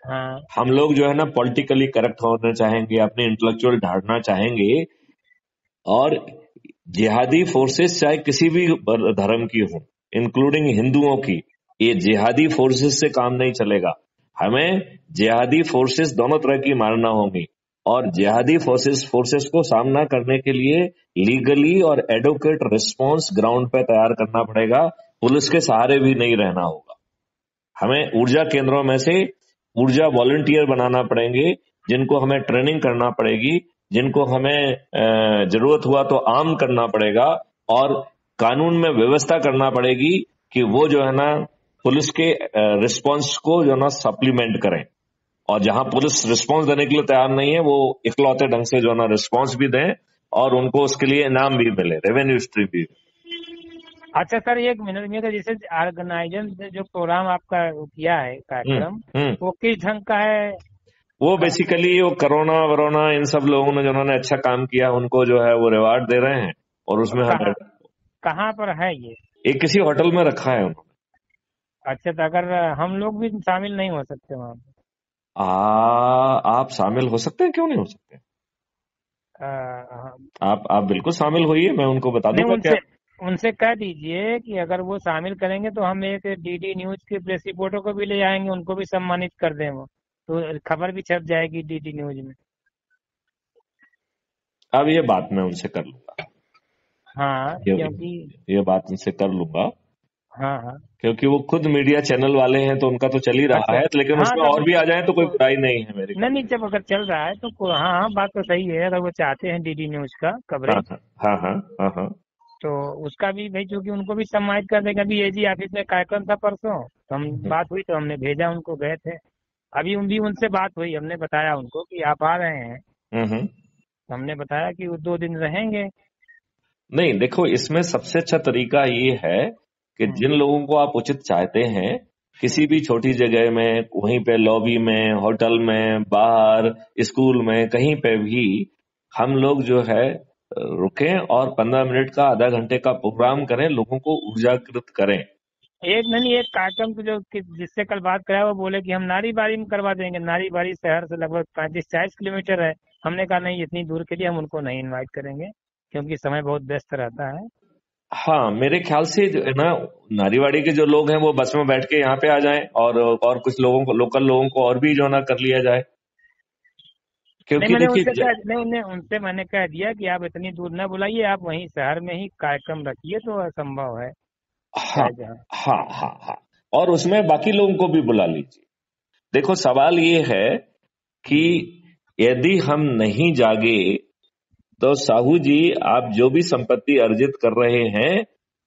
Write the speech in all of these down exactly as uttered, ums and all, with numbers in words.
हाँ हम लोग जो है ना पॉलिटिकली करेक्ट होना चाहेंगे, अपने इंटेलेक्चुअल ढाढ़ना चाहेंगे, और जिहादी फोर्सेस चाहे किसी भी धर्म की हो, इंक्लूडिंग हिंदुओं की, ये जिहादी फोर्सेस से काम नहीं चलेगा। हमें जिहादी फोर्सेस दोनों तरह की मारना होंगी, और जिहादी फोर्सेस फोर्सेस को सामना करने के लिए लीगली और एडवोकेट रिस्पॉन्स ग्राउंड पे तैयार करना पड़ेगा। पुलिस के सहारे भी नहीं रहना होगा। हमें ऊर्जा केंद्रों में से ऊर्जा वॉलंटियर बनाना पड़ेंगे, जिनको हमें ट्रेनिंग करना पड़ेगी, जिनको हमें जरूरत हुआ तो आर्म करना पड़ेगा, और कानून में व्यवस्था करना पड़ेगी कि वो जो है ना पुलिस के रिस्पांस को जो है ना सप्लीमेंट करें। और जहां पुलिस रिस्पांस देने के लिए तैयार नहीं है, वो इकलौते ढंग से जो है ना रिस्पांस भी दें, और उनको उसके लिए इनाम भी मिले, रेवेन्यू स्ट्रीम भी। अच्छा सर, एक मिनट में, जैसे ऑर्गेनाइजर ने जो प्रोग्राम आपका किया है कार्यक्रम, वो किस ढंग का है? वो बेसिकली वो कोरोना वरोना इन सब लोगों ने जिन्होंने अच्छा काम किया उनको जो है वो रिवार्ड दे रहे हैं, और उसमें कहाँ कहाँ पर है ये? एक किसी होटल में रखा है उन्होंने। अच्छा, तो अगर हम लोग भी शामिल नहीं हो सकते वहाँ पे? आ, आप शामिल हो सकते हैं, क्यों नहीं हो सकते? आ, आप आप बिल्कुल शामिल होइए, मैं उनको बता दूंगा। उनसे उनसे कह दीजिए कि अगर वो शामिल करेंगे तो हम एक डीडी न्यूज के प्रेस रिपोर्टर को भी ले जाएंगे, उनको भी सम्मानित कर दें, वो तो खबर भी छप जाएगी डीडी न्यूज में। अब ये बात मैं उनसे कर लूंगा। हाँ, क्योंकि ये बात उनसे कर लूंगा। हाँ हाँ, क्योंकि वो खुद मीडिया चैनल वाले हैं, तो उनका तो चल ही रहा है, लेकिन हाँ, उसमें और भी आ जाए तो कोई बुराई नहीं है मेरी। नहीं नहीं, जब अगर चल रहा है तो हाँ हाँ, बात तो सही है। अगर वो चाहते हैं डीडी न्यूज का कवरेज, हाँ हाँ हाँ हाँ, तो उसका भी भाई, चूंकि उनको भी सम्मानित कर देगा। अभी एजी ऑफिस में कार्यक्रम था परसों, तो हम बात हुई तो हमने भेजा उनको, गए थे। अभी उन भी उनसे बात हुई, हमने बताया उनको कि आप आ रहे हैं, हमने बताया कि वो दो दिन रहेंगे। नहीं देखो, इसमें सबसे अच्छा तरीका ये है कि जिन लोगों को आप उचित चाहते हैं, किसी भी छोटी जगह में, वहीं पे लॉबी में, होटल में, बाहर, स्कूल में, कहीं पे भी हम लोग जो है रुकें और पंद्रह मिनट का, आधा घंटे का प्रोग्राम करें, लोगों को ऊर्जाकृत करें। एक नहीं, एक कार्यक्रम जो जिससे कल बात कराया, वो बोले कि हम नारी बारी में करवा देंगे। नारी बारी शहर से लगभग पैंतीस चालीस किलोमीटर है। हमने कहा नहीं, इतनी दूर के लिए हम उनको नहीं इनवाइट करेंगे, क्योंकि समय बहुत व्यस्त रहता है। हाँ, मेरे ख्याल से जो है ना, नारीवाड़ी के जो लोग हैं वो बस में बैठ के यहाँ पे आ जाएं, और और कुछ लोगों को, लोकल लोगों को और भी जो ना कर लिया जाए। क्योंकि मैंने उनसे कह, नहीं उन्हें उनसे मैंने कह दिया कि आप इतनी दूर न बुलाइए, आप वहीं शहर में ही कार्यक्रम रखिए, तो असंभव है। हाँ हाँ हाँ हाँ, और उसमें बाकी लोगों को भी बुला लीजिए। देखो, सवाल ये है कि यदि हम नहीं जागे तो साहू जी, आप जो भी संपत्ति अर्जित कर रहे हैं,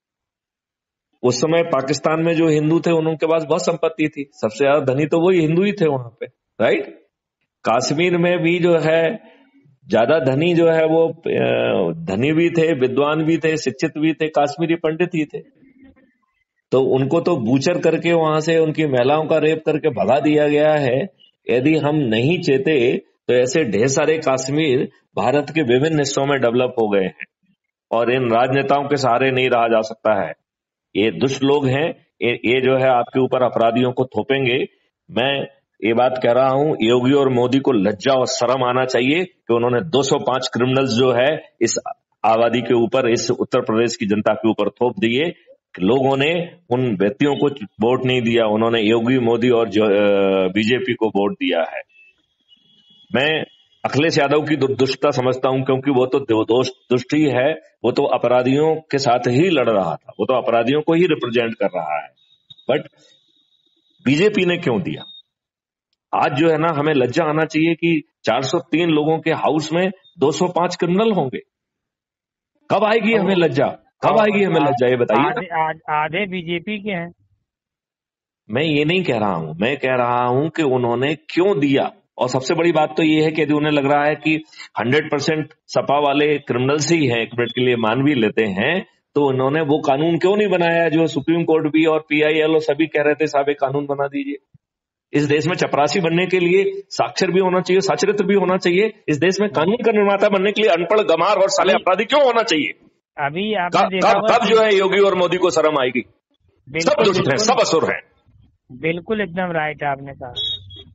उस समय पाकिस्तान में जो हिंदू थे उनके पास बहुत संपत्ति थी, सबसे ज्यादा धनी तो वही हिंदू ही थे वहां पे, राइट। कश्मीर में भी जो है ज्यादा धनी जो है वो धनी भी थे, विद्वान भी थे, शिक्षित भी थे, कश्मीरी पंडित ही थे। तो उनको तो बूचर करके वहां से उनकी महिलाओं का रेप करके भगा दिया गया है। यदि हम नहीं चेते तो ऐसे ढेर सारे कश्मीर भारत के विभिन्न हिस्सों में डेवलप हो गए हैं, और इन राजनेताओं के सहारे नहीं रहा जा सकता है। ये दुष्ट लोग हैं, ये, ये जो है आपके ऊपर अपराधियों को थोपेंगे। मैं ये बात कह रहा हूं, योगी और मोदी को लज्जा और शर्म आना चाहिए कि उन्होंने दो सौ पांच क्रिमिनल्स जो है इस आबादी के ऊपर, इस उत्तर प्रदेश की जनता के ऊपर थोप दिए। लोगों ने उन व्यक्तियों को वोट नहीं दिया, उन्होंने योगी, मोदी और बीजेपी को वोट दिया है। मैं अखिलेश यादव की दुष्टता समझता हूं, क्योंकि वो तो दुष्ट ही है, वो तो अपराधियों के साथ ही लड़ रहा था, वो तो अपराधियों को ही रिप्रेजेंट कर रहा है। बट बीजेपी ने क्यों दिया? आज जो है ना, हमें लज्जा आना चाहिए कि चार सौ तीन लोगों के हाउस में दो सौ पांच क्रिमिनल होंगे। कब आएगी हमें लज्जा? कब आएगी हमें लज्जा, ये बताइए। आधे, आधे बीजेपी के हैं। मैं ये नहीं कह रहा हूं, मैं कह रहा हूं कि उन्होंने क्यों दिया। और सबसे बड़ी बात तो ये है कि यदि उन्हें लग रहा है कि हंड्रेड परसेंट सपा वाले क्रिमिनल्स ही हैं, एक मिनट के लिए मान भी लेते हैं, तो उन्होंने वो कानून क्यों नहीं बनाया जो सुप्रीम कोर्ट भी और पीआईएल और सभी कह रहे थे, साहब एक कानून बना दीजिए। इस देश में चपरासी बनने के लिए साक्षर भी होना चाहिए, साक्षरित भी होना चाहिए। इस देश में कानून का निर्माता बनने के लिए अनपढ़, गमार और साले अपराधी क्यों होना चाहिए? अभी आपने देखा कब कब जो है योगी और मोदी को शर्म आएगी? सब दुष्ट हैं, सब असुर हैं। बिल्कुल एकदम राइट आपने कहा।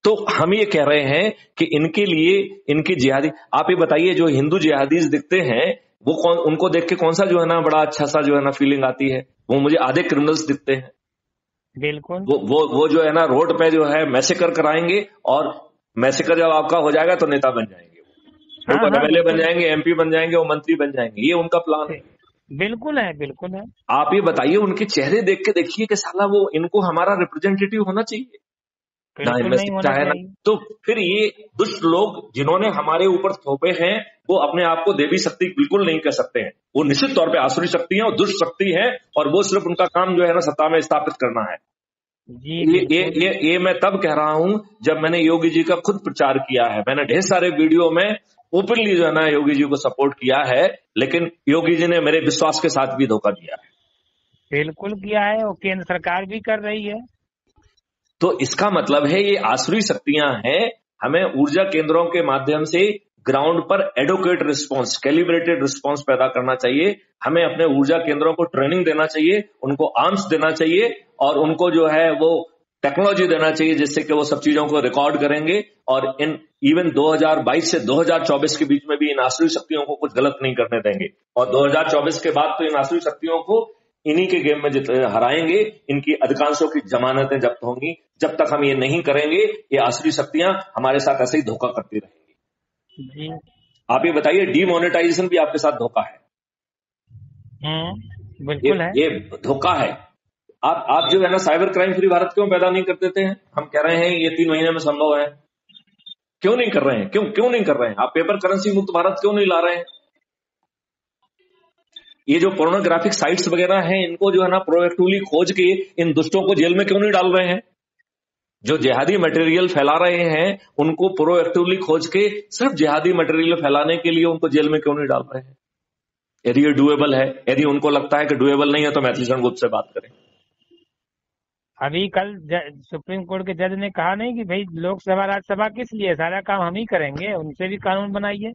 तो हम ये कह रहे हैं कि इनके लिए इनके जिहादी, आप ये बताइए जो हिंदू जिहादीज दिखते हैं वो कौन, उनको देख के कौन सा जो है ना बड़ा अच्छा सा जो है ना फीलिंग आती है? वो मुझे आधे क्रिमिनल्स दिखते हैं। बिल्कुल। वो वो वो जो है ना रोड पे जो है मैसेकर कराएंगे, और मैसेकर जब आपका हो जाएगा तो नेता बन जाएंगे, हाँ, वो हाँ, एमएलए बन जाएंगे, एमपी बन जाएंगे, वो मंत्री बन जाएंगे। ये उनका प्लान है। बिल्कुल है, बिल्कुल है। आप ये बताइए, उनके चेहरे देख के देखिए कि साला वो इनको हमारा रिप्रेजेंटेटिव होना चाहिए ना, बिल्कुल नहीं होना चाहे ना। चाहिए। तो फिर ये दुष्ट लोग जिन्होंने हमारे ऊपर थोपे हैं, वो अपने आप को देवी शक्ति बिल्कुल नहीं कह सकते हैं। वो निश्चित तौर पे आसुरी शक्ति है और दुष्ट शक्ति है, और वो सिर्फ उनका काम जो है ना सत्ता में स्थापित करना है। जी ये ये ये ये मैं तब कह रहा हूं जब मैंने योगी जी का खुद प्रचार किया है। मैंने ढेर सारे वीडियो में ओपनली जो है ना योगी जी को सपोर्ट किया है, लेकिन योगी जी ने मेरे विश्वास के साथ भी धोखा दिया है। बिल्कुल किया है, और केंद्र सरकार भी कर रही है। तो इसका मतलब है ये आसुरी शक्तियां हैं। हमें ऊर्जा केंद्रों के माध्यम से ग्राउंड पर एडुकेट रिस्पांस, कैलिब्रेटेड रिस्पांस पैदा करना चाहिए। हमें अपने ऊर्जा केंद्रों को ट्रेनिंग देना चाहिए, उनको आर्म्स देना चाहिए, और उनको जो है वो टेक्नोलॉजी देना चाहिए जिससे कि वो सब चीजों को रिकॉर्ड करेंगे। और इन इवन दो हज़ार बाईस से दो हज़ार चौबीस के बीच में भी इन आसुरी शक्तियों को कुछ गलत नहीं करने देंगे। और दो हज़ार चौबीस के बाद तो इन आसुरी शक्तियों को इन्हीं के गेम में हराएंगे। इनकी अधिकांशों की जमानतें जब्त होंगी। जब तक हम ये नहीं करेंगे, ये आसुरी शक्तियां हमारे साथ ऐसे ही धोखा करती रहेंगी। जी। आप ये बताइए, डीमोनेटाइजेशन भी आपके साथ धोखा है। हम्म, बिल्कुल ये, है। ये धोखा है। आप आप जो है ना साइबर क्राइम फ्री भारत क्यों पैदा नहीं कर देते हैं? हम कह रहे हैं ये तीन महीने में संभव है, क्यों नहीं कर रहे हैं? क्यों क्यों नहीं कर रहे हैं? आप पेपर करेंसी मुक्त भारत क्यों नहीं ला रहे हैं? ये जो पोर्नोग्राफिक साइट्स वगैरह हैं, इनको जो है ना प्रोएक्टिवली खोज के इन दुष्टों को जेल में क्यों नहीं डाल रहे हैं? जो जिहादी मटेरियल फैला रहे हैं उनको प्रोएक्टिवली खोज के सिर्फ जिहादी मटेरियल फैलाने के लिए उनको जेल में क्यों नहीं डाल रहे हैं? यदि ये डुएबल है, यदि उनको लगता है कि डुएबल नहीं है, तो मैथिली शरण गुप्त से बात करें। अभी कल सुप्रीम कोर्ट के जज ने कहा नहीं कि भाई लोकसभा राज्यसभा किस लिए, सारा काम हम ही करेंगे, उनसे भी कानून बनाइए।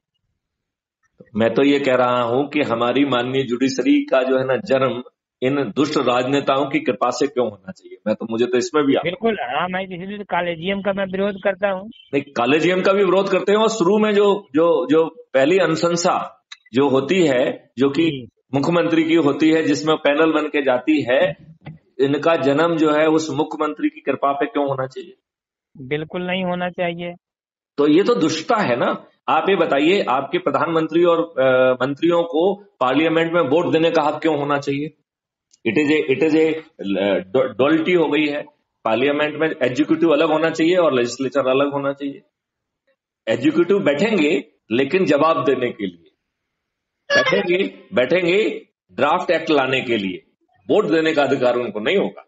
मैं तो ये कह रहा हूं कि हमारी माननीय जुडिशरी का जो है ना जन्म इन दुष्ट राजनेताओं की कृपा से क्यों होना चाहिए? मैं तो मुझे तो इसमें भी बिल्कुल। हाँ, मैं इसलिए कॉलेजियम का मैं विरोध करता हूँ। नहीं, कॉलेजियम का भी विरोध करते हैं। और शुरू में जो जो जो पहली अनुशंसा जो होती है, जो कि मुख्यमंत्री की होती है, जिसमें पैनल बन के जाती है, इनका जन्म जो है उस मुख्यमंत्री की कृपा पे क्यों होना चाहिए? बिल्कुल नहीं होना चाहिए। तो ये तो दुष्टता है ना। आप ये बताइए, आपके प्रधानमंत्री और आ, मंत्रियों को पार्लियामेंट में वोट देने का हक क्यों होना चाहिए? It is a it is a डोल्टी हो गई है। पार्लियामेंट में एग्जीक्यूटिव अलग होना चाहिए और लेजिस्लेचर अलग होना चाहिए। एग्जीक्यूटिव बैठेंगे लेकिन जवाब देने के लिए बैठेंगे बैठेंगे ड्राफ्ट एक्ट लाने के लिए, वोट देने का अधिकार उनको नहीं होगा।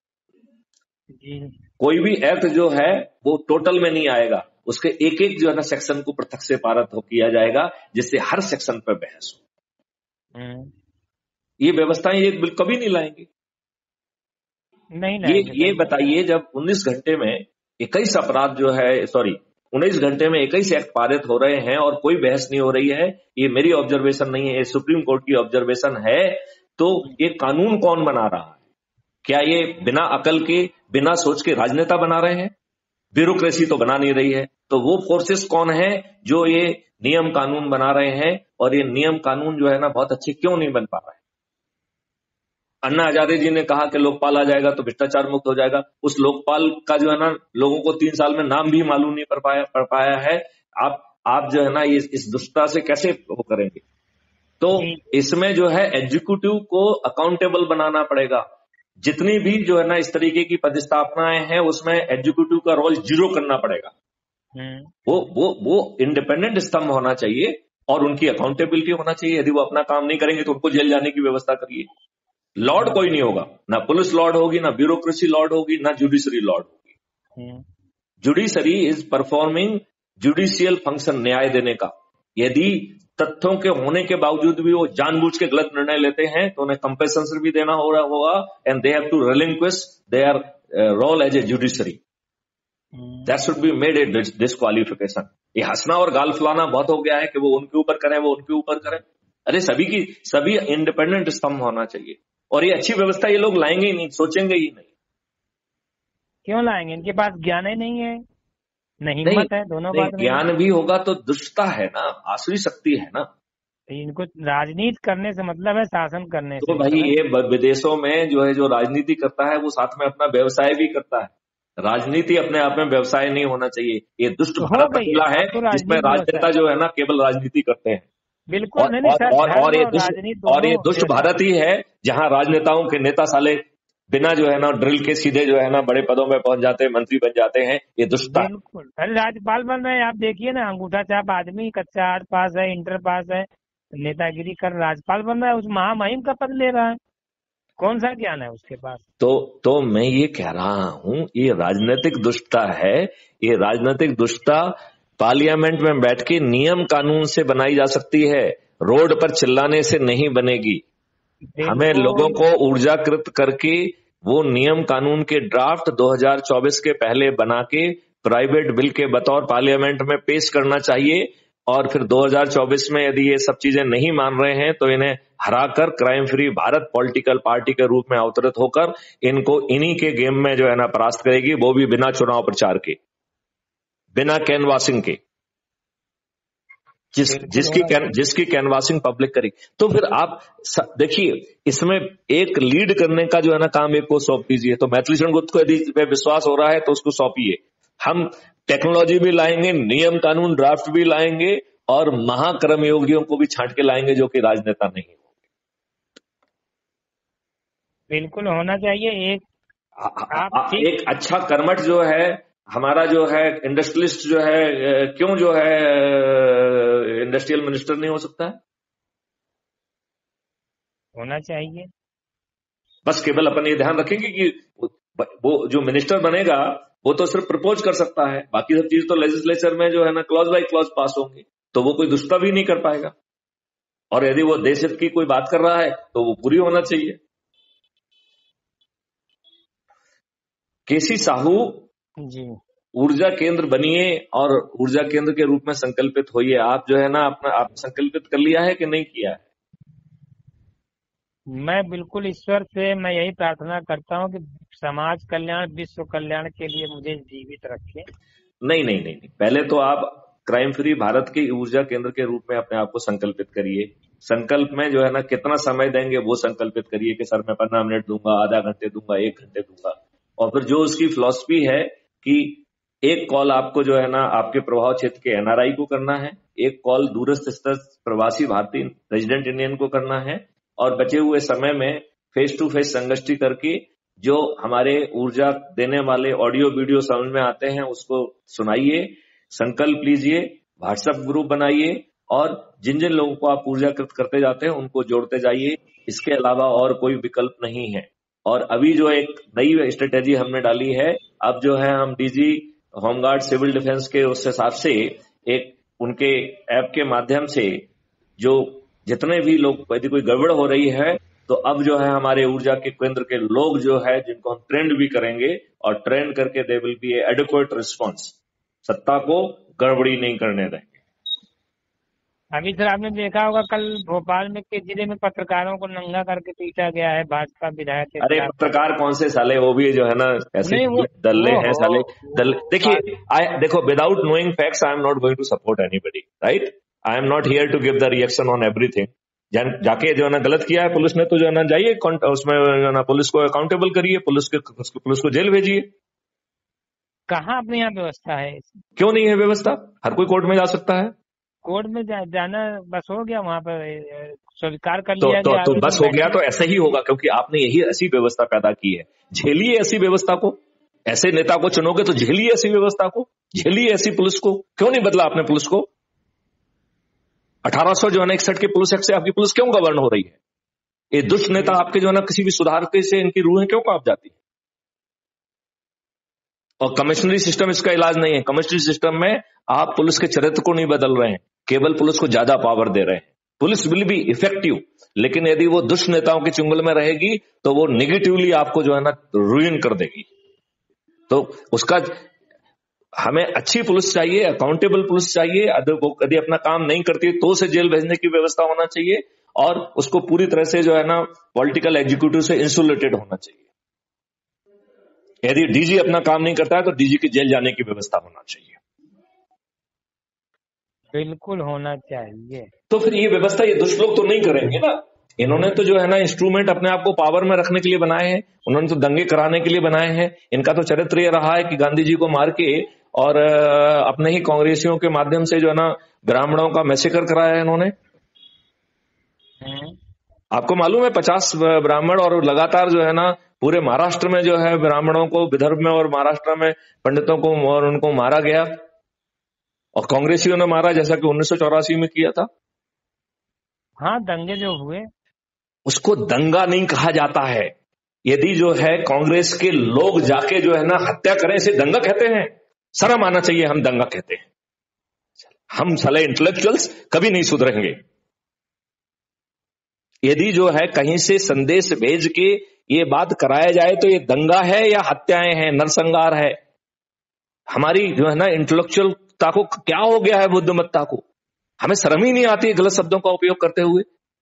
जी। कोई भी एक्ट जो है वो टोटल में नहीं आएगा, उसके एक एक जो है ना सेक्शन को पृथक से पारित हो किया जाएगा, जिससे हर सेक्शन पर बहस हो। ये व्यवस्थाएं ये बिल कभी नहीं लाएंगे। नहीं ये ये बताइए, जब उन्नीस घंटे में इक्कीस अपराध जो है सॉरी उन्नीस घंटे में इक्कीस एक्ट पारित हो रहे हैं और कोई बहस नहीं हो रही है, ये मेरी ऑब्जर्वेशन नहीं है, ये सुप्रीम कोर्ट की ऑब्जर्वेशन है, तो ये कानून कौन बना रहा है? क्या ये बिना अकल के, बिना सोच के राजनेता बना रहे हैं? ब्यूरोक्रेसी तो बना नहीं रही है। तो वो फोर्सेस कौन है जो ये नियम कानून बना रहे हैं? और ये नियम कानून जो है ना बहुत अच्छे क्यों नहीं बन पा रहे हैं? अन्ना हजारे जी ने कहा कि लोकपाल आ जाएगा तो भ्रष्टाचार मुक्त हो जाएगा। उस लोकपाल का जो है ना लोगों को तीन साल में नाम भी मालूम नहीं पड़ पाया पड़ पाया है। आप आप जो है ना ये इस दुष्टता से कैसे वो करेंगे? तो इसमें जो है एग्जीक्यूटिव को अकाउंटेबल बनाना पड़ेगा। जितनी भी जो है ना इस तरीके की पदस्थापनाएं हैं उसमें एग्जीक्यूटिव का रोल जीरो करना पड़ेगा। वो वो वो इंडिपेंडेंट स्तंभ होना चाहिए और उनकी अकाउंटेबिलिटी होना चाहिए। यदि वो अपना काम नहीं करेंगे तो उनको जेल जाने की व्यवस्था करिए। लॉर्ड कोई नहीं होगा, ना पुलिस लॉर्ड होगी, ना ब्यूरोक्रेसी लॉर्ड होगी, ना जुडिशरी लॉर्ड होगी। Judiciary is performing judicial function, न्याय देने का। यदि तथ्यों के होने के बावजूद भी वो जानबूझ के गलत निर्णय लेते हैं तो उन्हें कंपेंसेशन भी देना हो रहा होगा, and they have to relinquish their role as a judiciary. That should be made a disqualification. ये हंसना और गाल फुलाना बहुत हो गया है कि वो उनके ऊपर करें, वो उनके ऊपर करें। अरे सभी की सभी इंडिपेंडेंट स्तंभ होना चाहिए। और ये अच्छी व्यवस्था ये लोग लाएंगे ही नहीं, सोचेंगे ही नहीं। क्यों लाएंगे? इनके पास ज्ञान ही नहीं है। नहीं हिम्मत है, दोनों बात में। ज्ञान भी होगा तो दुष्टता है ना, आसुरी शक्ति है ना। इनको राजनीति करने से मतलब है शासन करने तो से भाई मतलब है। ये विदेशों में जो है जो राजनीति करता है वो साथ में अपना व्यवसाय भी करता है। राजनीति अपने आप में व्यवसाय नहीं होना चाहिए। ये दुष्ट तो हो भारत गई है, अकेला है अब तो जिसमें राजनीति राजनेता व्यवसाय। जो है ना केवल राजनीति करते हैं। बिल्कुल और नहीं नहीं और सर, और, और धर्म ये और दुष्ट राजनीति और ये दोनों दुष्ट व्यवसाय। भारत ही है जहां राजनेताओं के नेता साले बिना जो है ना ड्रिल के सीधे जो है ना बड़े पदों में पहुंच जाते हैं, मंत्री बन जाते हैं। ये दुष्टता है। बिल्कुल, अरे राज्यपाल बन रहे हैं, आप देखिए ना, अंगूठा छाप आदमी, कच्चा आठ पास है, इंटर पास है, नेतागिरी कर राज्यपाल बन रहा है, उस महामहिम का पद ले रहा है। कौन सा ज्ञान है उसके पास? तो तो मैं ये कह रहा हूं ये राजनीतिक दुष्टता है। ये राजनीतिक दुष्टता पार्लियामेंट में बैठ के नियम कानून से बनाई जा सकती है, रोड पर चिल्लाने से नहीं बनेगी। हमें लोगों को ऊर्जाकृत करके वो नियम कानून के ड्राफ्ट दो हज़ार चौबीस के पहले बना के प्राइवेट बिल के बतौर पार्लियामेंट में पेश करना चाहिए। और फिर दो हज़ार चौबीस में यदि ये सब चीजें नहीं मान रहे हैं तो इन्हें हराकर crime free Bharat political party के रूप में अवतरित होकर इनको इन्हीं के गेम में जो है ना परास्त करेगी, वो भी बिना चुनाव प्रचार के, बिना कैनवासिंग के। जिस जिसकी कैन, जिसकी कैनवासिंग पब्लिक करी। तो फिर आप देखिए इसमें एक लीड करने का जो है ना काम एक को सौंप दीजिए। तो मैथिली शरण गुप्त को यदि विश्वास हो रहा है तो उसको सौंपिए। हम टेक्नोलॉजी भी लाएंगे, नियम कानून ड्राफ्ट भी लाएंगे और महाकर्मयोगियों को भी छांट के लाएंगे जो कि राजनेता नहीं होंगे। बिल्कुल होना चाहिए। एक आ, आ, आ, एक अच्छा कर्मठ जो है हमारा जो है इंडस्ट्रियलिस्ट जो है, क्यों जो है इंडस्ट्रियल मिनिस्टर नहीं हो सकता है? होना चाहिए। बस केवल अपन ये ध्यान रखेंगे कि वो जो मिनिस्टर बनेगा वो तो सिर्फ प्रपोज कर सकता है, बाकी सब चीज तो लेजिस्लेचर में जो है ना क्लॉज बाई क्लॉज पास होंगे, तो वो कोई दुष्टता भी नहीं कर पाएगा। और यदि वो देश हित की कोई बात कर रहा है तो वो पूरी होना चाहिए। केसी साहू जी ऊर्जा केंद्र बनिए और ऊर्जा केंद्र के रूप में संकल्पित होइए। आप जो है ना अपना आप संकल्पित कर लिया है कि नहीं किया है? मैं बिल्कुल ईश्वर से मैं यही प्रार्थना करता हूँ कि समाज कल्याण विश्व कल्याण के लिए मुझे जीवित रखे। नहीं नहीं नहीं नहीं पहले तो आप क्राइम फ्री भारत के ऊर्जा केंद्र के रूप में अपने आप को संकल्पित करिए। संकल्प में जो है ना कितना समय देंगे वो संकल्पित करिए कि सर मैं पंद्रह मिनट दूंगा, आधा घंटे दूंगा, एक घंटे दूंगा। और फिर जो उसकी फिलॉसफी है कि एक कॉल आपको जो है ना आपके प्रभाव क्षेत्र के एनआरआई को करना है, एक कॉल दूरस्थ स्थित प्रवासी भारतीय रेजिडेंट इंडियन को करना है, और बचे हुए समय में फेस टू फेस संगोष्ठी करके जो हमारे ऊर्जा देने वाले ऑडियो वीडियो समझ में आते हैं उसको सुनाइए, संकल्प लीजिए, व्हाट्सएप ग्रुप बनाइए और जिन जिन लोगों को आप ऊर्जाकृत करते जाते हैं उनको जोड़ते जाइए। इसके अलावा और कोई विकल्प नहीं है। और अभी जो एक नई स्ट्रेटेजी हमने डाली है, अब जो है हम डीजी होमगार्ड सिविल डिफेंस के उस हिसाब से एक उनके ऐप के माध्यम से जो जितने भी लोग यदि कोई गड़बड़ हो रही है तो अब जो है हमारे ऊर्जा के केंद्र के लोग जो है जिनको हम ट्रेंड भी करेंगे और ट्रेंड करके they will be adequate response, सत्ता को गड़बड़ी नहीं करने देंगे। अभी सर आपने देखा होगा कल भोपाल में के जिले में पत्रकारों को नंगा करके पीटा गया है भाजपा विधायक के। अरे पत्रकार कौन से साले, वो भी जो है ना ऐसे दल्ले हैं साले दल। देखिए आई देखो without knowing facts I am not going to support anybody, right. I am not here to give the reaction on everything. जाके जो है ना गलत किया है पुलिस ने तो जो है ना जाइए उसमें जो है ना पुलिस को अकाउंटेबल करिए, पुलिस के पुलिस को जेल भेजिए। कहाँ अपने यहाँ व्यवस्था है? क्यों नहीं है व्यवस्था? हर कोई कोर्ट में जा सकता है। कोर्ट में जा, जाना बस हो गया, वहाँ पर स्वीकार कर तो, लिया तो, गया। तो बस हो गया तो ऐसा ही होगा क्योंकि आपने यही ऐसी व्यवस्था पैदा की है। झेलिए ऐसी व्यवस्था को, ऐसे नेता को चुनोगे तो झेलिए ऐसी व्यवस्था को, झेलिए ऐसी पुलिस को। क्यों नहीं बदला आपने पुलिस को? अठारह सौ जो है ना इकसठ के पुलिस एक्ट से आपकी पुलिस क्यों गवर्न हो रही है? ये दुष्ट नेता आपके जो है ना किसी भी सुधार के से इनकी रूहें क्यों कांप जाती है? और कमिश्नरी सिस्टम इसका इलाज नहीं है। कमिश्नरी सिस्टम में आप पुलिस के चरित्र को नहीं बदल रहे हैं, केवल पुलिस को ज्यादा पावर दे रहे हैं। पुलिस विल बी इफेक्टिव, लेकिन यदि वो दुष्ट नेताओं के चुंगल में रहेगी तो वो नेगेटिवली आपको जो है ना रुइन कर देगी। तो उसका हमें अच्छी पुलिस चाहिए, अकाउंटेबल पुलिस चाहिए। यदि अपना काम नहीं करती तो उसे जेल भेजने की व्यवस्था होना चाहिए और उसको पूरी तरह से जो है ना पॉलिटिकल एग्जीक्यूटिव से इंसुलेटेड होना चाहिए। यदि डीजी अपना काम नहीं करता है तो डीजी की जेल जाने की व्यवस्था होना चाहिए। बिल्कुल होना चाहिए। तो फिर ये व्यवस्था ये दुष्ट लोग तो नहीं करेंगे ना। इन्होंने तो जो है ना इंस्ट्रूमेंट अपने आप को पावर में रखने के लिए बनाए हैं, उन्होंने तो दंगे कराने के लिए बनाए हैं। इनका तो चरित्र ये रहा है कि गांधी जी को मार के और अपने ही कांग्रेसियों के माध्यम से जो है ना ब्राह्मणों का मैसेकर कराया है इन्होंने। आपको मालूम है पचास ब्राह्मण और लगातार जो है ना पूरे महाराष्ट्र में जो है ब्राह्मणों को, विदर्भ में और महाराष्ट्र में पंडितों को और उनको मारा गया और कांग्रेसियों ने मारा, जैसा कि उन्नीस सौ चौरासी में किया था। हाँ, दंगे जो हुए उसको दंगा नहीं कहा जाता है। यदि जो है कांग्रेस के लोग जाके जो है ना हत्या करें, इसे दंगा कहते हैं। शर्म आना चाहिए, हम दंगा कहते हैं। हम साले इंटेलेक्चुअल्स कभी नहीं सुधरेंगे। यदि जो है कहीं से संदेश भेज के ये बात कराया जाए तो ये दंगा है या हत्याएं हैं, नरसंहार है। हमारी जो है ना इंटेलेक्चुअलता को क्या हो गया है, बुद्धिमत्ता को? हमें शर्म ही नहीं आती गलत शब्दों का उपयोग करते हुए।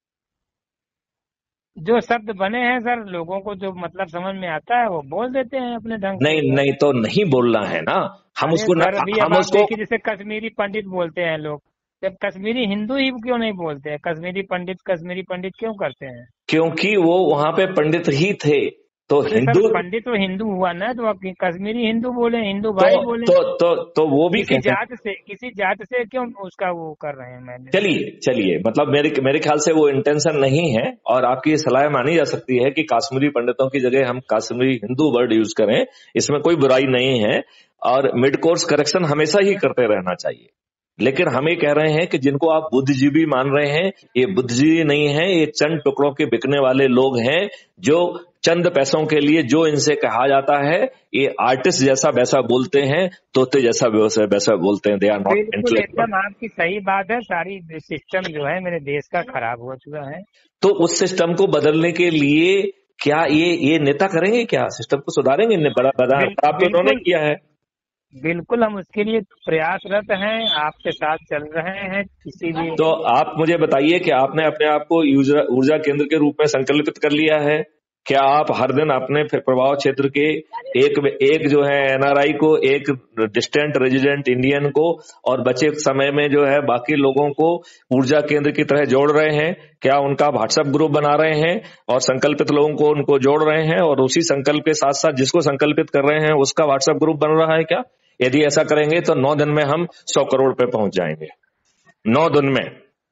जो शब्द बने हैं सर, लोगों को जो मतलब समझ में आता है वो बोल देते हैं अपने ढंग से। नहीं नहीं तो नहीं बोलना है ना, हम उसको सर अभी हम उसको जैसे कश्मीरी पंडित बोलते हैं लोग, जब कश्मीरी हिंदू ही क्यों नहीं बोलते हैं? कश्मीरी पंडित कश्मीरी पंडित क्यों करते हैं? क्योंकि वो वहां पे पंडित ही थे। तो हिंदू पंडित तो हिंदू हुआ ना, तो आप कश्मीरी हिंदू बोले, हिंदू भाई तो, बोले तो तो तो वो भी किसी जात से किसी जात से क्यों उसका वो कर रहे हैं? मैंने चलिए चलिए मतलब मेरे मेरे ख्याल से वो इंटेंशन नहीं है और आपकी ये सलाह मानी जा सकती है कि कश्मीरी पंडितों की जगह हम कश्मीरी हिंदू वर्ड यूज करें, इसमें कोई बुराई नहीं है। और मिड कोर्स करेक्शन हमेशा ही करते रहना चाहिए। लेकिन हम ये कह रहे हैं कि जिनको आप बुद्धिजीवी मान रहे हैं, ये बुद्धिजीवी नहीं है, ये चंद टुकड़ों के बिकने वाले लोग हैं जो चंद पैसों के लिए जो इनसे कहा जाता है ये आर्टिस्ट जैसा वैसा बोलते हैं, तोते जैसा वैसा वैसा बोलते हैं। They are not intellectual. एकदम आपकी सही बात है। सारी सिस्टम जो है मेरे देश का खराब हो चुका है। तो उस सिस्टम को बदलने के लिए क्या ये ये नेता करेंगे? क्या सिस्टम को सुधारेंगे? बड़ा बड़ा खराब तो उन्होंने किया है। बिल्कुल, हम उसके लिए प्रयासरत हैं, आपके साथ चल रहे हैं। किसी भी तो आप मुझे बताइए कि आपने अपने आप को ऊर्जा केंद्र के रूप में संकल्पित कर लिया है? क्या आप हर दिन अपने प्रभाव क्षेत्र के एक एक जो है एनआरआई को, एक डिस्टेंट रेजिडेंट इंडियन को और बचे समय में जो है बाकी लोगों को ऊर्जा केंद्र की तरह जोड़ रहे हैं? क्या उनका व्हाट्सएप ग्रुप बना रहे हैं और संकल्पित लोगों को उनको जोड़ रहे हैं और उसी संकल्प के साथ साथ जिसको संकल्पित कर रहे हैं उसका व्हाट्सएप ग्रुप बन रहा है क्या? यदि ऐसा करेंगे तो नौ दिन में हम सौ करोड़ पे पहुंच जाएंगे। नौ दिन में।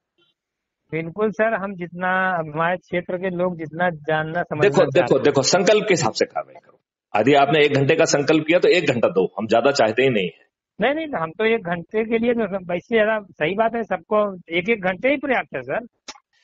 बिल्कुल सर, हम जितना हमारे क्षेत्र के लोग जितना जानना समझना देखो देखो देखो संकल्प के हिसाब से कार्रवाई करो। यदि आपने एक घंटे का संकल्प किया तो एक घंटा दो, हम ज्यादा चाहते ही नहीं है। नहीं नहीं, हम तो एक घंटे के लिए तो वैसे ज्यादा सही बात है, सबको एक एक घंटे ही पर्याप्त है सर।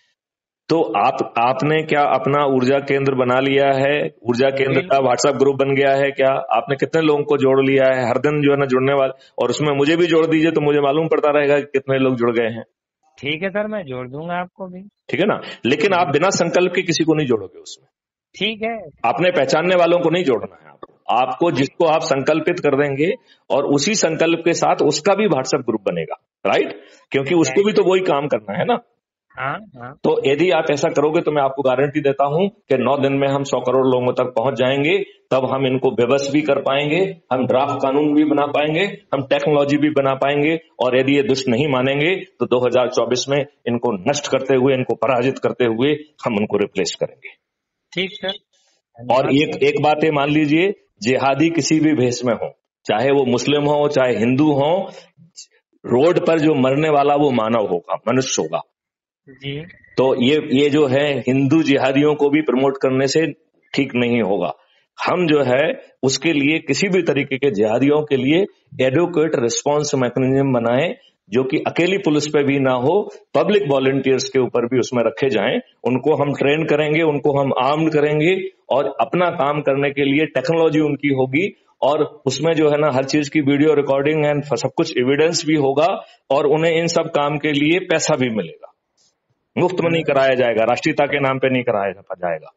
तो आप आपने क्या अपना ऊर्जा केंद्र बना लिया है? ऊर्जा केंद्र का व्हाट्सएप ग्रुप बन गया है क्या? आपने कितने लोगों को जोड़ लिया है? हर दिन जो है ना जुड़ने वाले, और उसमें मुझे भी जोड़ दीजिए तो मुझे मालूम पड़ता रहेगा कि कितने लोग जुड़ गए हैं। ठीक है सर, मैं जोड़ दूंगा आपको भी। ठीक है ना, लेकिन आप बिना संकल्प के किसी को नहीं जोड़ोगे उसमें। ठीक है, आपने पहचानने वालों को नहीं जोड़ना है आपको आपको जिसको आप संकल्पित कर देंगे और उसी संकल्प के साथ उसका भी व्हाट्सएप ग्रुप बनेगा, राइट? क्योंकि उसको भी तो वही काम करना है ना। हाँ हाँ। तो यदि आप ऐसा करोगे तो मैं आपको गारंटी देता हूं कि नौ दिन में हम सौ करोड़ लोगों तक पहुंच जाएंगे। तब हम इनको बेबस भी कर पाएंगे, हम ड्राफ्ट कानून भी बना पाएंगे, हम टेक्नोलॉजी भी बना पाएंगे। और यदि ये दुष्ट नहीं मानेंगे तो दो हज़ार चौबीस में इनको नष्ट करते हुए, इनको पराजित करते हुए हम उनको रिप्लेस करेंगे। ठीक सर। और एक एक बात ये मान लीजिए, जिहादी किसी भी भेष में हो, चाहे वो मुस्लिम हो चाहे हिंदू हो, रोड पर जो मरने वाला वो मानव होगा, मनुष्य होगा जी। तो ये ये जो है हिंदू जिहादियों को भी प्रमोट करने से ठीक नहीं होगा। हम जो है उसके लिए किसी भी तरीके के जिहादियों के लिए एडुकेट रिस्पांस मैकेनिज्म बनाएं, जो कि अकेली पुलिस पे भी ना हो, पब्लिक वॉलंटियर्स के ऊपर भी उसमें रखे जाएं। उनको हम ट्रेन करेंगे, उनको हम आर्म्ड करेंगे और अपना काम करने के लिए टेक्नोलॉजी उनकी होगी और उसमें जो है ना हर चीज की वीडियो रिकॉर्डिंग एंड सब कुछ एविडेंस भी होगा और उन्हें इन सब काम के लिए पैसा भी मिलेगा। मुफ्त में नहीं कराया जाएगा, राष्ट्रीयता के नाम पे नहीं कराया जाएगा।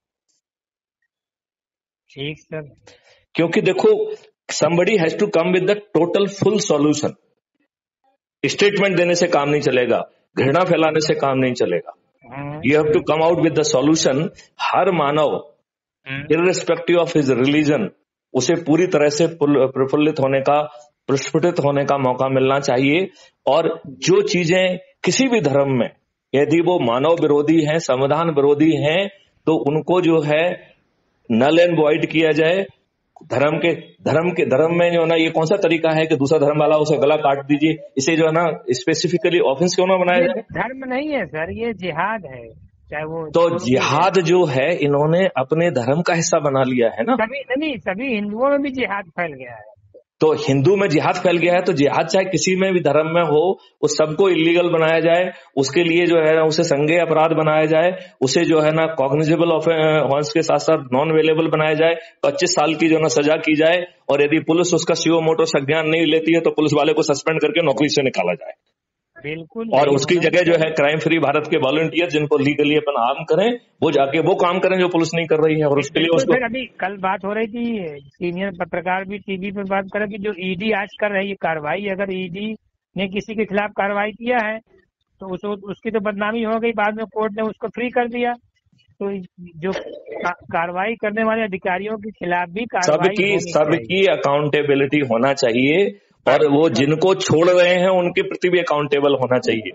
ठीक सर। क्योंकि देखो, somebody has to come with the total full solution। Statement देने से काम नहीं चलेगा, घृणा फैलाने से काम नहीं चलेगा। You have to come out with the solution. हर मानव इररिस्पेक्टिव ऑफ हिज रिलीजन, उसे पूरी तरह से प्रफुल्लित होने का, प्रस्फुटित होने का मौका मिलना चाहिए। और जो चीजें किसी भी धर्म में यदि वो मानव विरोधी हैं, संविधान विरोधी हैं, तो उनको जो है नल एंड वॉइड किया जाए। धर्म के धर्म के धर्म में जो है ना, ये कौन सा तरीका है कि दूसरा धर्म वाला उसे गला काट दीजिए, इसे जो है ना स्पेसिफिकली ऑफेंस क्यों ना बनाया जाए? धर्म नहीं है सर, ये जिहाद है, चाहे वो तो जिहाद जो है इन्होंने अपने धर्म का हिस्सा बना लिया है ना। सभी नहीं, सभी हिंदुओं में भी जिहाद फैल गया है। तो हिंदू में जिहाद फैल गया है, तो जिहाद चाहे किसी में भी धर्म में हो, उस सबको इलीगल बनाया जाए, उसके लिए जो है ना उसे संज्ञेय अपराध बनाया जाए, उसे जो है ना कॉग्निजेबल ऑफेंस के साथ साथ नॉन अवेलेबल बनाया जाए, पच्चीस साल की जो है ना सजा की जाए, और यदि पुलिस उसका सीओ मोटो संज्ञान नहीं लेती है तो पुलिस वाले को सस्पेंड करके नौकरी से निकाला जाए। बिल्कुल। और उसकी जगह जो है क्राइम फ्री भारत के वॉलंटियर जिनको लीगली अपन आर्म करें, वो जाके वो काम करें जो पुलिस नहीं कर रही है, और उसके लिए उसको। फिर अभी कल बात हो रही थी, सीनियर पत्रकार भी टीवी पर बात कर रहे कि जो ईडी आज कर रही है कार्रवाई, अगर ईडी ने किसी के खिलाफ कार्रवाई किया है तो उस, उसकी तो बदनामी हो गई, बाद में कोर्ट ने उसको फ्री कर दिया। तो जो कार्रवाई करने वाले अधिकारियों के खिलाफ भी कार्रवाई सबकी सबकी अकाउंटेबिलिटी होना चाहिए, और वो जिनको छोड़ रहे हैं उनके प्रति भी अकाउंटेबल होना चाहिए।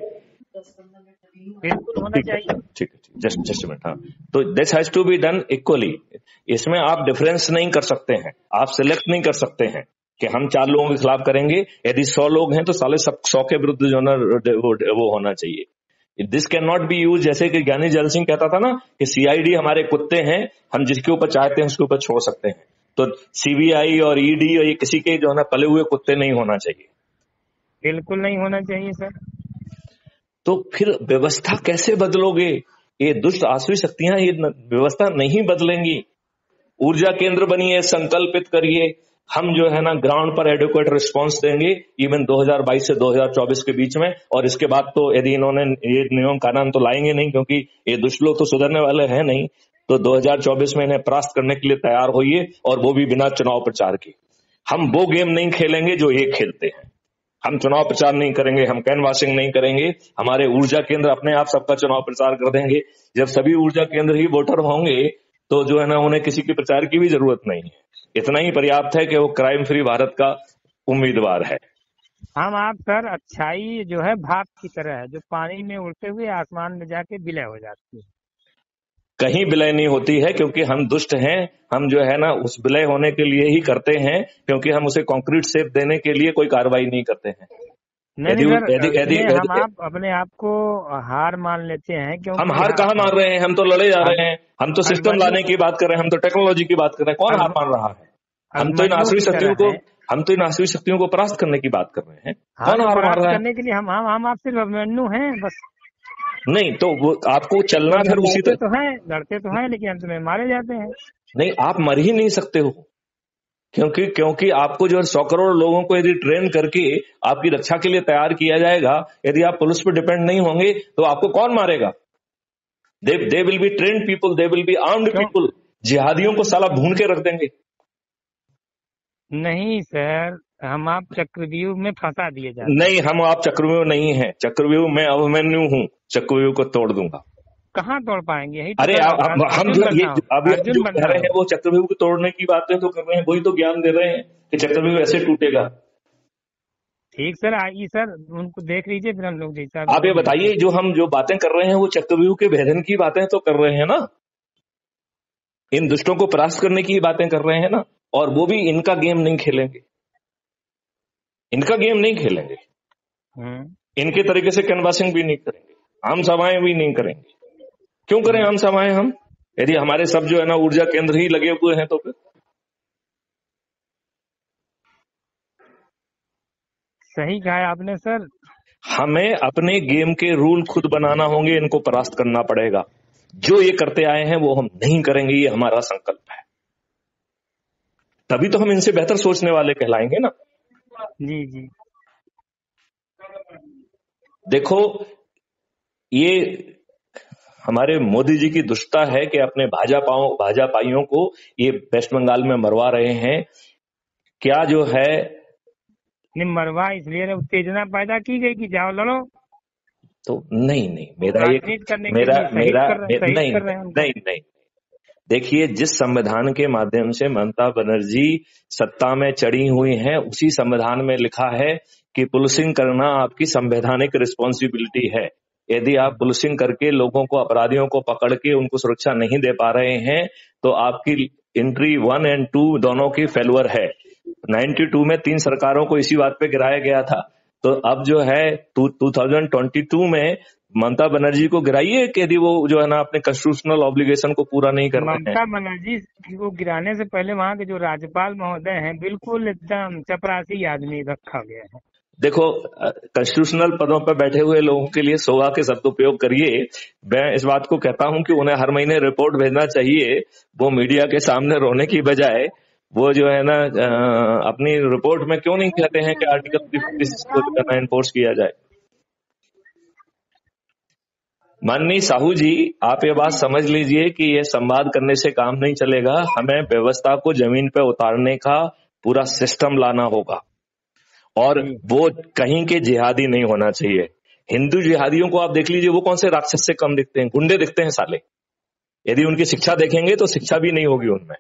बिल्कुल होना चाहिए। ठीक है, जस्ट जस्ट मिनट। हाँ, तो this has to be done equally. इसमें आप डिफरेंस नहीं कर सकते हैं, आप सिलेक्ट नहीं कर सकते हैं कि हम चार लोगों के खिलाफ करेंगे, यदि सौ लोग हैं तो साले सब सौ के विरुद्ध जो ना वो होना चाहिए। This can not be use, जैसे कि ज्ञानी जैल सिंह कहता था ना कि सीआईडी हमारे कुत्ते हैं, हम जिसके ऊपर चाहते हैं उसके ऊपर छोड़ सकते हैं। तो सीबीआई और ईडी और ये किसी के जो है ना पले हुए कुत्ते नहीं होना चाहिए। बिल्कुल नहीं होना चाहिए सर। तो फिर व्यवस्था कैसे बदलोगे? ये दुष्ट आसुरी शक्तियां ये व्यवस्था नहीं बदलेंगी। ऊर्जा केंद्र बनिए, संकल्पित करिए, हम जो है ना ग्राउंड पर एडुकेट रिस्पांस देंगे इवन दो हज़ार बाईस से दो हज़ार चौबीस के बीच में। और इसके बाद तो यदि इन्होंने ये नियम कानून तो लाएंगे नहीं, क्योंकि ये दुष्ट लोग तो सुधरने वाले हैं नहीं, तो दो हज़ार चौबीस में इन्हें परास्त करने के लिए तैयार होइए, और वो भी बिना चुनाव प्रचार के। हम वो गेम नहीं खेलेंगे जो ये खेलते हैं। हम चुनाव प्रचार नहीं करेंगे, हम कैनवासिंग नहीं करेंगे, हमारे ऊर्जा केंद्र अपने आप सबका चुनाव प्रचार कर देंगे। जब सभी ऊर्जा केंद्र ही वोटर होंगे तो जो है ना उन्हें किसी के प्रचार की भी जरूरत नहीं है। इतना ही पर्याप्त है कि वो क्राइम फ्री भारत का उम्मीदवार है। हम आप सर, अच्छाई जो है भाप की तरह है, जो पानी में उड़ते हुए आसमान में जाके विलय हो जाती है। कहीं विलय नहीं होती है, क्योंकि हम दुष्ट हैं। हम जो है ना उस विलय होने के लिए ही करते हैं, क्योंकि हम उसे कंक्रीट शेप देने के लिए कोई कार्रवाई नहीं करते हैं। नहीं सर, यदि यदि हम आप अपने आप को हार मान लेते हैं, क्योंकि हम हार कहाँ मान रहे हैं? हम तो लड़े जा रहे हैं, हम तो सिस्टम लाने की बात कर रहे हैं, हम तो टेक्नोलॉजी की बात कर रहे हैं। कौन हार मान रहा है? हम तो इन आसुरी शक्तियों को हम तो इन आसुरी शक्तियों को परास्त करने की बात कर रहे हैं। कौन हार मान रहा है? करने के लिए हम हम आप सिर्फ अभिमन्यु हैं बस। नहीं, तो वो आपको चलना फिर उसी तरह तो है, लड़ते तो हैं, लेकिन अंत में मारे जाते हैं। नहीं, आप मर ही नहीं सकते हो, क्योंकि क्योंकि आपको जो है सौ करोड़ लोगों को यदि ट्रेन करके आपकी रक्षा के लिए तैयार किया जाएगा, यदि आप पुलिस पर डिपेंड नहीं होंगे तो आपको कौन मारेगा? They they will be trained people, they will be armed people. जिहादियों को साला भून के रख देंगे। नहीं सर, हम आप चक्रव्यूह में फंसा दिए जाते। नहीं, हम आप चक्रव्यूह नहीं है। चक्रव्यूह मैं अभिमन्यु हूँ, चक्रव्यूह को तोड़ दूंगा। कहाँ तोड़ पाएंगे? यही अरे आप, हम जो ये अभी जो कह रहे हैं वो चक्रव्यूह को तोड़ने की बातें तो कर रहे हैं, वही तो ज्ञान दे रहे हैं कि चक्रव्यूह ऐसे टूटेगा। ठीक सर, आइए सर, उनको देख लीजिए, फिर हम लोग जैसा। आप ये बताइए, जो हम जो बातें कर रहे हैं वो चक्रव्यूह के भेदन की बातें तो कर रहे हैं ना, इन दुष्टों को परास्त करने की बातें कर रहे हैं ना, और वो भी इनका गेम नहीं खेलेंगे, इनका गेम नहीं खेलेंगे, इनके तरीके से कैनवासिंग भी नहीं करेंगे, आम सभाएं भी नहीं करेंगे। क्यों करें आम सभाएं हम, यदि हमारे सब जो है ना ऊर्जा केंद्र ही लगे हुए हैं तो फिर? सही कहा है आपने सर। हमें अपने गेम के रूल खुद बनाना होंगे, इनको परास्त करना पड़ेगा। जो ये करते आए हैं वो हम नहीं करेंगे, ये हमारा संकल्प है। तभी तो हम इनसे बेहतर सोचने वाले कहलाएंगे ना। जी जी। देखो, ये हमारे मोदी जी की दुष्टता है कि अपने भाजपाओं भाजपाइयों को ये वेस्ट बंगाल में मरवा रहे हैं। क्या जो है नहीं मरवा, इसलिए उत्तेजना पैदा की गई कि जाओ लड़ो। तो नहीं नहीं मेरा ये मेरा मेरा नहीं नहीं नहीं देखिए, जिस संविधान के माध्यम से ममता बनर्जी सत्ता में चढ़ी हुई हैं, उसी संविधान में लिखा है कि पुलिसिंग करना आपकी संवैधानिक रिस्पॉन्सिबिलिटी है। यदि आप पुलिसिंग करके लोगों को, अपराधियों को पकड़ के उनको सुरक्षा नहीं दे पा रहे हैं, तो आपकी एंट्री वन एंड टू दोनों की फेलुअर है। बानवे में तीन सरकारों को इसी बात पे गिराया गया था। तो अब जो है दो हज़ार बाईस में ममता बनर्जी को गिराइए कि यदि वो जो है ना अपने कॉन्स्टिट्यूशनल ऑब्लिगेशन को पूरा नहीं कर रहे हैं। ममता बनर्जी को गिराने से पहले वहाँ के जो राज्यपाल महोदय हैं, बिल्कुल एकदम चपरासी आदमी रखा गया है। देखो, कॉन्स्टिट्यूशनल पदों पर बैठे हुए लोगों के लिए सोगा के शब्द उपयोग करिए। मैं इस बात को कहता हूं कि उन्हें हर महीने रिपोर्ट भेजना चाहिए। वो मीडिया के सामने रोने की बजाय वो जो है ना अपनी रिपोर्ट में क्यों नहीं कहते हैं कि आर्टिकल तीन सौ छत्तीस को जो है ना एनफोर्स किया जाए। माननीय साहू जी, आप ये बात समझ लीजिए कि ये संवाद करने से काम नहीं चलेगा। हमें व्यवस्था को जमीन पे उतारने का पूरा सिस्टम लाना होगा, और वो कहीं के जिहादी नहीं होना चाहिए। हिंदू जिहादियों को आप देख लीजिए, वो कौन से राक्षस से कम दिखते हैं, गुंडे दिखते हैं साले। यदि उनकी शिक्षा देखेंगे तो शिक्षा भी नहीं होगी उनमें।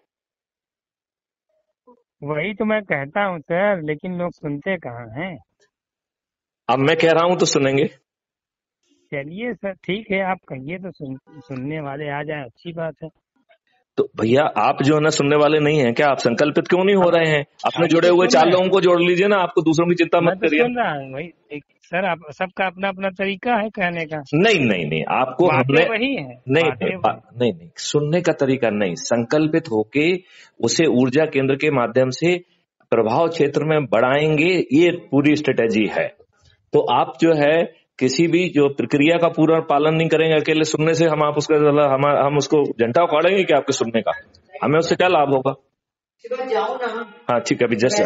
वही तो मैं कहता हूँ सर, लेकिन लोग सुनते कहाँ हैं। अब मैं कह रहा हूं तो सुनेंगे। चलिए सर, ठीक है, आप कहिए तो सुन, सुनने वाले आ जाए, अच्छी बात है। तो भैया, आप जो है ना सुनने वाले नहीं हैं क्या? आप संकल्पित क्यों नहीं हो रहे हैं? अपने जुड़े हुए चार लोगों को जोड़ लीजिए ना, आपको दूसरों की चिंता मत करिए। सुन रहा हूँ भाई, सर आप सबका अपना अपना तरीका है कहने का। नहीं नहीं नहीं, आपको हमने वही है। नहीं नहीं, नहीं नहीं, सुनने का तरीका नहीं, संकल्पित होके उसे ऊर्जा केंद्र के माध्यम से प्रभाव क्षेत्र में बढ़ाएंगे, ये पूरी स्ट्रेटेजी है। तो आप जो है किसी भी जो प्रक्रिया का पूरा पालन नहीं करेंगे, अकेले सुनने से हम आप उसका हम हम उसको झंडा उखाड़ेंगे कि आपके सुनने का हमें उससे क्या लाभ होगा? हाँ ठीक है, अभी जस्ट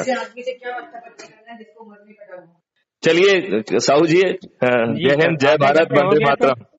चलिए साहू जी, जय हिंद, जय भारत, वंदे मातरम।